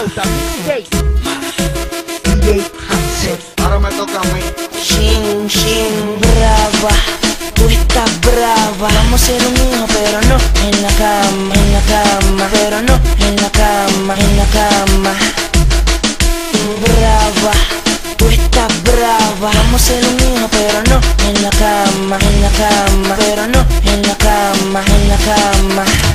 J. DJ Hansel. Ahora me toca a mí. Brava, tú estás brava. Vamos a ser un hijo, pero no en la cama, pero no en la cama, Brava, tú estás brava. Vamos a ser un hijo, pero no en la cama, pero no en la cama,